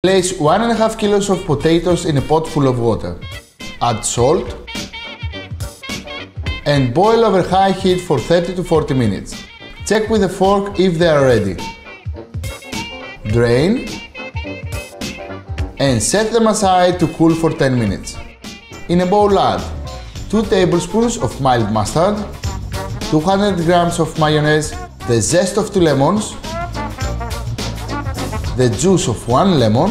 Place 1.5 kilos of potatoes in a pot full of water. Add salt and boil over high heat for 30 to 40 minutes. Check with a fork if they are ready. Drain and set them aside to cool for 10 minutes. In a bowl add 2 tablespoons of mild mustard, 200 grams of mayonnaise, the zest of 2 lemons, the juice of 1 lemon,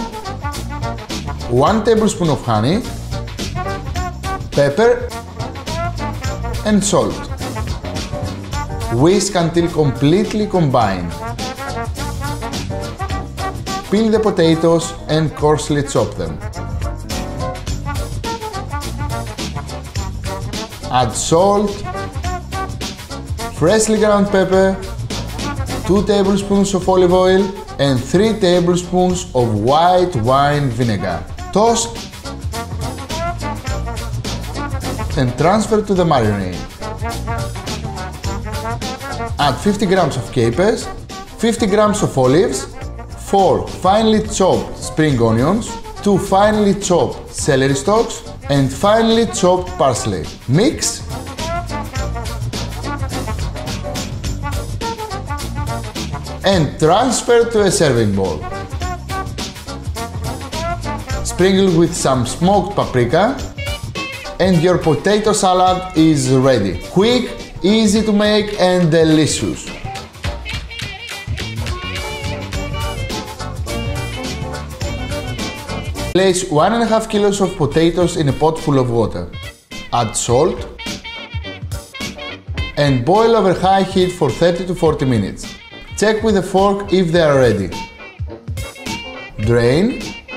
1 tablespoon of honey, pepper and salt. Whisk until completely combined. Peel the potatoes and coarsely chop them. Add salt, freshly ground pepper, 2 tablespoons of olive oil and 3 tablespoons of white wine vinegar. Toss and transfer to the marinade. Add 50 grams of capers, 50 grams of olives, 4 finely chopped spring onions, 2 finely chopped celery stalks and finely chopped parsley. Mix and transfer to a serving bowl. Sprinkle with some smoked paprika and your potato salad is ready. Quick, easy to make and delicious. Place 1.5 kilos of potatoes in a pot full of water. Add salt and boil over high heat for 30 to 40 minutes. Check with a fork if they are ready. Drain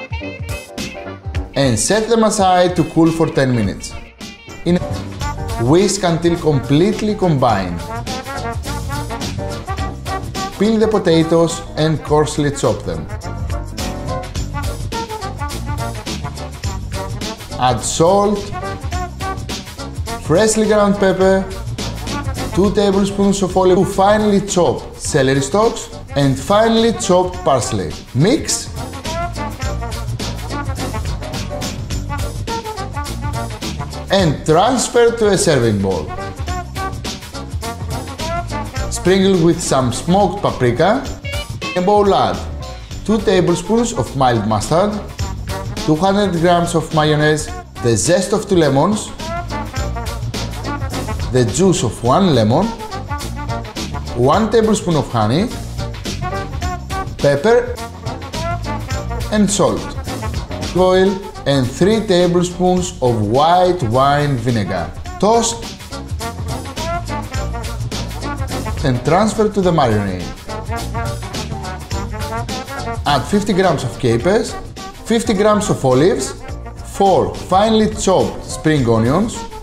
and set them aside to cool for 10 minutes. Whisk until completely combined. Peel the potatoes and coarsely chop them. Add salt, freshly ground pepper, 2 tablespoons of olive oil, 2 finely chopped celery stalks and finely chopped parsley. Mix and transfer to a serving bowl. Sprinkle with some smoked paprika. In a bowl add 2 tablespoons of mild mustard, 200 grams of mayonnaise, the zest of 2 lemons, the juice of 1 lemon, 1 tablespoon of honey, pepper and salt, oil and 3 tablespoons of white wine vinegar. Toss and transfer to the marinade. Add 50 grams of capers, 50 grams of olives, 4 finely chopped spring onions,